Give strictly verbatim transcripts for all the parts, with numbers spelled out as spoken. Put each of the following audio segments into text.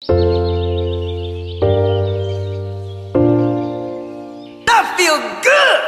I feel good!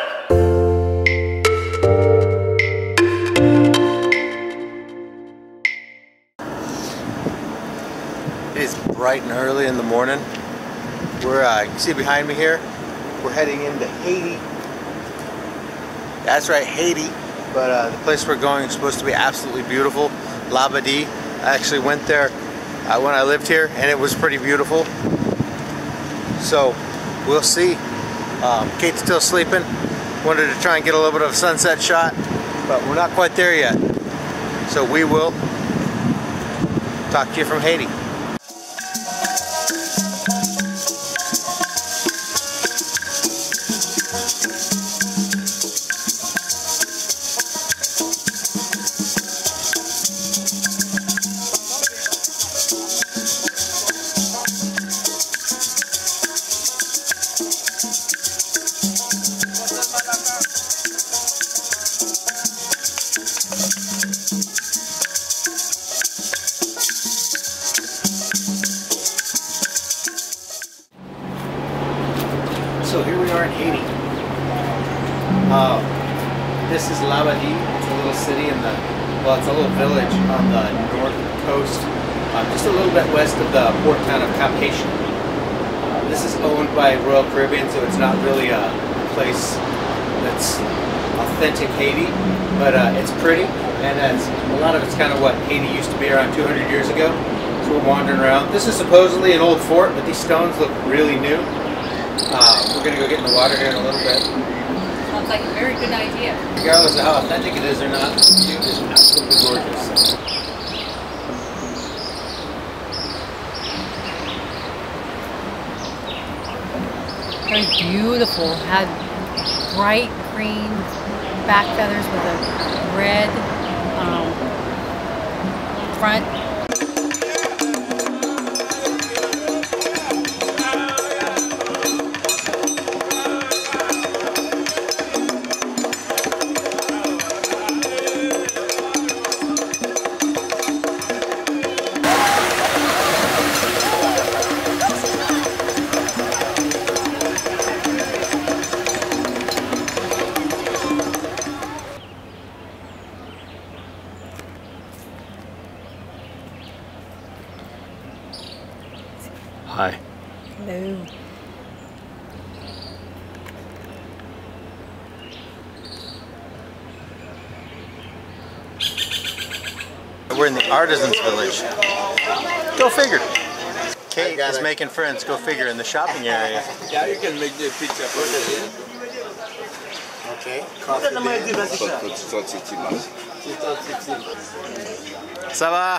It is bright and early in the morning. We're, uh, you can see behind me here, we're heading into Haiti. That's right, Haiti. But uh, the place we're going is supposed to be absolutely beautiful. Labadee. I actually went there uh, when I lived here, and it was pretty beautiful. So we'll see. Um, Kate's still sleeping. Wanted to try and get a little bit of a sunset shot, but we're not quite there yet. So we will talk to you from Haiti. So here we are in Haiti. Uh, this is Labadee. It's a little city in the, well, it's a little village on the north coast, uh, just a little bit west of the port town of Haiti. Uh, this is owned by Royal Caribbean, so it's not really a place that's authentic Haiti, but uh, it's pretty, and it's, a lot of it's kind of what Haiti used to be around two hundred years ago. So we're wandering around. This is supposedly an old fort, but these stones look really new. Uh, we're going to go get in the water here in a little bit. Sounds like a very good idea. Regardless of how authentic it is or not, the view is absolutely gorgeous. Very beautiful. Had bright green back feathers with a red um, front. Hi. Hello. We're in the Artisans Village. Go figure. Kate is making friends, go figure, in the shopping area. Yeah, you can make the picture for it. Okay. Ça va?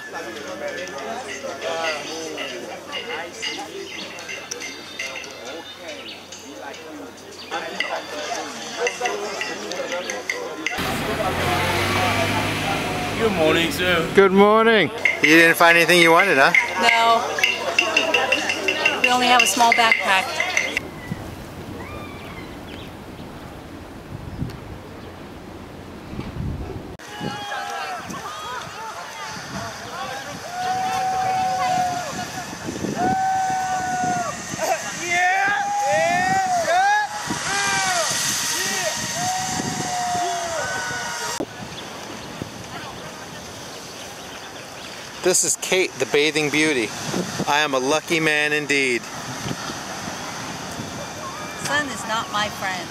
Good morning, sir. Good morning. You didn't find anything you wanted, huh? No. We only have a small backpack. This is Kate, the bathing beauty. I am a lucky man indeed. Sun is not my friend.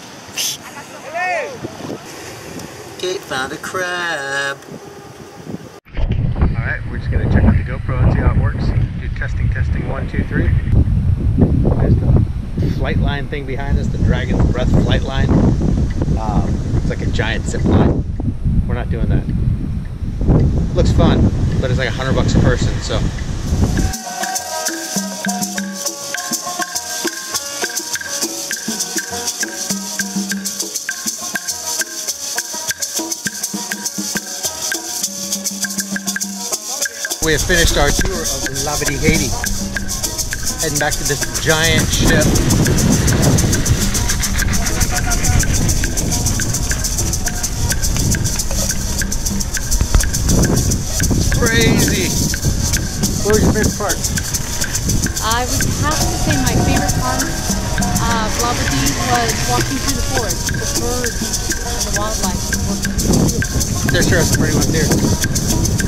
Kate found a crab. Alright, we're just going to check out the GoPro and see how it works. Do testing, testing, one, two, three. There's the flight line thing behind us, the Dragon's Breath flight line. Um, it's like a giant zip line. We're not doing that. Looks fun, but it's like a hundred bucks a person, so. We have finished our tour of Labadee, Haiti. Heading back to this giant ship. Crazy. Where's your favorite part? I would have to say my favorite part of Labadee was walking through the forest. The birds and the wildlife were beautiful. They're sure some pretty ones here.